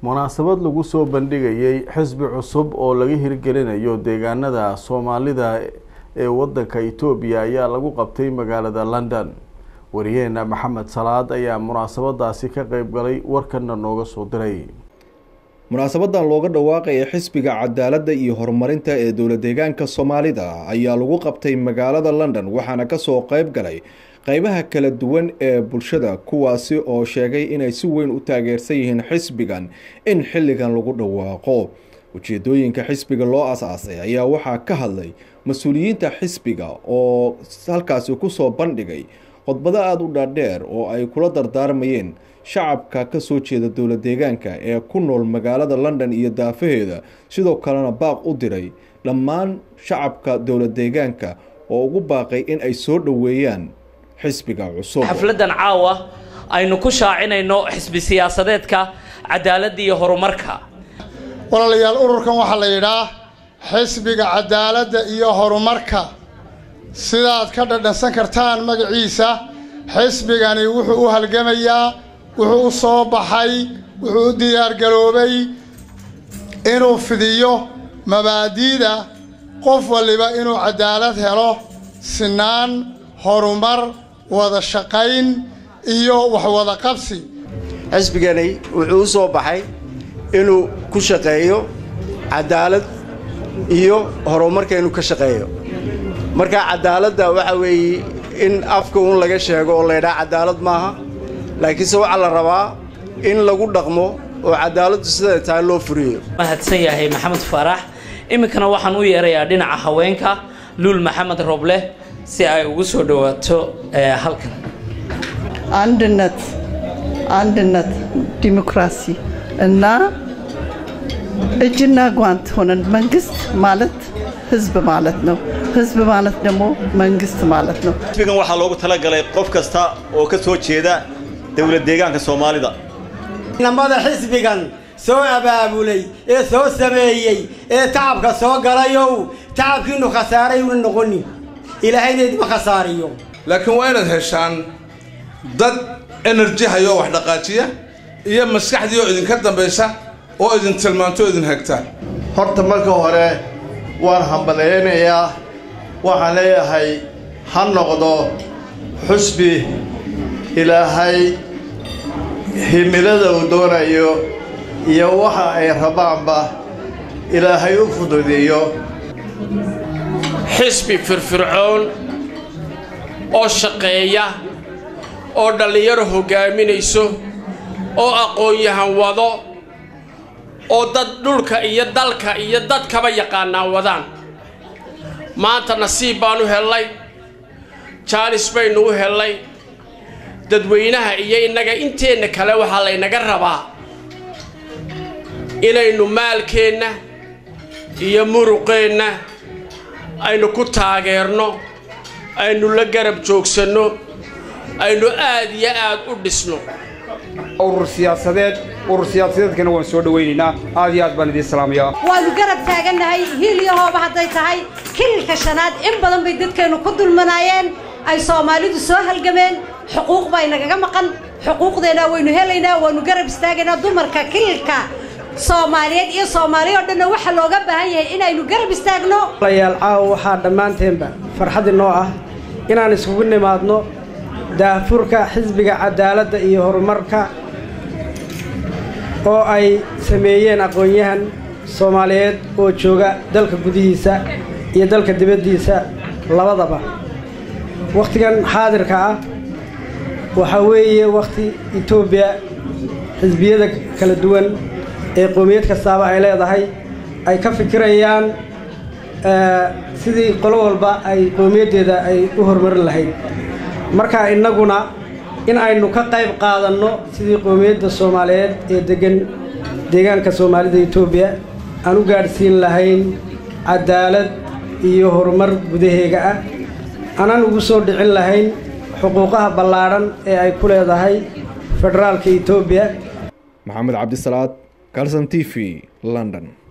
munaasabad lagu soo bandhigayay xisbi cusub oo laga hirgelinayo deegaanada Soomaalida ee wadanka Itoobiya ayaa lagu qabtay magaalada London. Wariyeena Maxamed Salaad ayaa munaasabadaasi ka qayb galay warkana nooga soo diray. munaasabadan looga dhawaaqay xisbiga cadaaladda iyo horumarinta ee dawlad deegaanka Soomaalida ayaa lagu qabtay magaalada London waxaana ka soo qayb galay qaybaha kala duwan ee bulshada kuwaasi oo sheegay inay si weyn u taageersan yihiin xisbigan in xilligan lagu dhawaaqo. ujeedooyinka xisbiga loo asaasay ayaa waxaa ka hadlay mas'uuliyiinta xisbiga oo halkaas ku soo bandhigay khudbado aad u dhaadheer oo ay kula dardaarmayeen shacabka ka soo jeeda dawlad deegaanka ee ku nool magaalada London iyo daafaheeda sidoo kalena baaq u diray dhammaan shacabka dawlad deegaanka oo ugu baaqay in ay soo dhaweeyaan xisbiga cusub. xafladan caawa aynu ku shaacinayno xisbi siyaasadeedka cadaaladda iyo horumarka. walaalayaal ururkan waxa la yiraahdaa xisbiga cadaaladda iyo horumarka sidaad ka dhadhansan kartaan magaciisa xisbigani wuxuu u halgamayaa wuxuu soo baxay wuxuu diyaar garoobay inuu fidiyo mabaadiida qof waliba inuu cadaalad helo sinaan horumar wada shaqayn iyo wax wada qabsi. xisbigani wuxuu soo baxay inuu ku shaqeeyo cadaalad iyo horumarka inuu ka shaqeeyo. marka cadaaladda waxa weeye in afka uu laga sheego oo la yiraahdo cadaalad maaha laakiin se waxa la rabaa in lagu dhaqmo oo cadaaladdu sida tahay loo furiyo. mahadsan yahay Maxamed Farax. iminkana waxaan u yeerayaa dhinaca haweenka Luul Maxamed Roble si ay ugu soo dhawaato halkan. አንድነት ዲሞክራሲ እና እጅና ጓንት ሆነን መንግስት ማለት ህዝብ ማለት ነው ህዝብ ማለት ደግሞ መንግስት ማለት ነው። xisbigan waxa loogu tala galay qof kasta oo ka soo jeeda dawlad deegaanka Soomaalida. namada xisbigan soo abaabulay ee soo sameeyay ee taabka soo galayo taabkiinu khasaaray uu noqoni ilaahayna ma khasaariyo laakiin waa inaad heshaan dad energy hayo wax dhaqaajiya iyo maskaxdii oo idin ka dambaysa oo idin tilmaanto idin hagta. horta marka hore waan hambaleynayaa waxaan leeyahay ha noqdo xusbi ilaahay himilada uu doonayo iyo waxa ay rabaanba ilaahay u fududeeyo. xisbi firfircoon oo shaqeeya oo dhalinyaro hogaaminayso oo aqoon-yahan wado oo dad dhulka iyo dalka iyo dadkaba yaqaanaan wadaan. maanta nasiib baan u helay jaalis baynu u helay dadweynaha iyo innaga inteena kale waxa la inaga rabaa inaynu maalkeenna iyo muruqeenna aynu ku taageerno aynu la garab joogsanno aynu aad iyo aad u dhisno. urur siyaasadeedkana waan soo dhaweynaynaa aad iyo aad baan idin salaamayaa. waanu garab taaganahay hiiliyahooba hadday tahay kililka shanaad in badan bay dadkeenu ku dulmanaayeen ay Soomaalidu soo halgameen xuquuq bay nagaga maqan xuquuqdeena waynu helaynaa waanu garab istaagaynaa dumarka kililka Soomaaliyeed iyo Soomaaliyo dhan waxa looga baahan yahay inaynu garab istaagno. walaalayaal caawa waxaa dhammaanteenba farxad inoo ah inaan isugu nimaadno daafurka xisbiga cadaaladda iyo horumarka oo ay sameeyeen aqoon-yahan Soomaaliyeed oo jooga dalka gudihiisa iyo dalka dibaddiisa labadaba. waqtigan xaadirka ah waxa weeye waqti Itoobiya xisbiyada kala duwan ee qoomiyad kastaaba ay leedahay ay ka fikirayaan sidii qolo walba ay qoomiyadeeda ay u horumarin lahayd. marka innaguna in aynu ka qayb qaadanno sidii qoomiyadda Soomaaliyeed ee degan deegaanka Soomaalida Itoobiya aan u gaarsiin lahayn cadaalad iyo horumar gudaheega ah aanan ugu soo dhicin lahayn xuquuqaha ballaaran ee ay ku leedahay federaalka Itoobiya. Maxamed Cabdi Salaad, Kalsan TV, London.